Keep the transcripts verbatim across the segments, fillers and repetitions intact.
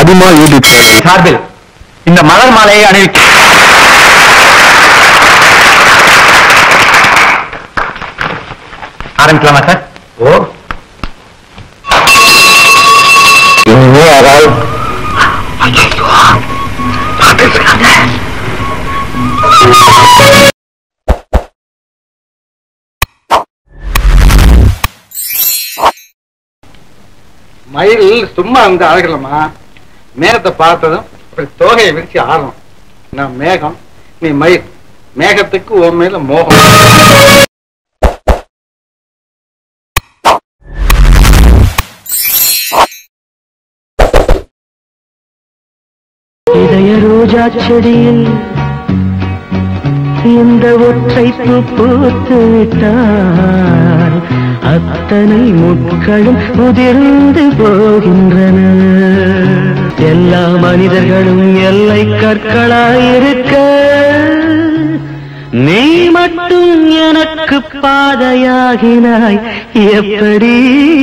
அதிகமா யூடியூப் சார்பில் இந்த மலர் மாலையை அணிவிக்க ஆரம்பிக்கலாமா சார்? ஓ யாராவது மயில் சும்மா வந்து அழகலமா, மேகத்தை பார்த்ததும் தோகையை விரிச்சு ஆடணும். நான் மேகம், நீ மயில். மேகத்துக்கு உன் மேல மோகம். இதய ரோஜா செடியில் இந்த ஒற்றை பூ பூத்து விட்டால் அத்தனை முட்களும் உதிர்ந்து போகின்றன. எல்லா மனிதர்களும் எல்லை கற்களாயிருக்க நீ மட்டும் எனக்கு பாதையாகினாய் எப்படி?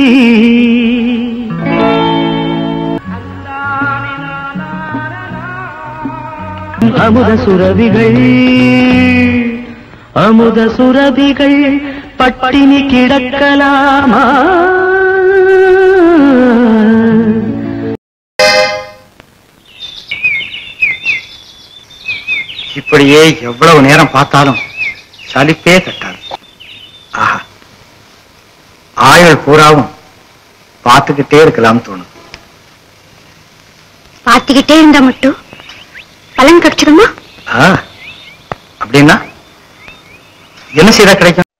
அமுத சுரபிகள் அமுத சுரபிகள் பட்டினி கிடக்கலாமா? இப்படியே எவ்வளவு நேரம் பார்த்தாலும் சலிப்பே தட்டாது. ஆஹா, ஆயுள் பூராவும் பார்த்துக்கிட்டே இருக்கலாம் தோணும். பார்த்துக்கிட்டே இருந்தா மட்டும் பலன் கிடைச்சிருமா? அப்படின்னா என்ன செய்தா கிடைக்கும்?